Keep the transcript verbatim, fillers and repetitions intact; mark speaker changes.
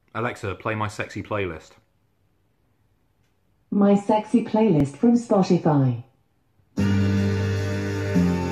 Speaker 1: Alexa, play my sexy playlist.
Speaker 2: My sexy playlist from Spotify.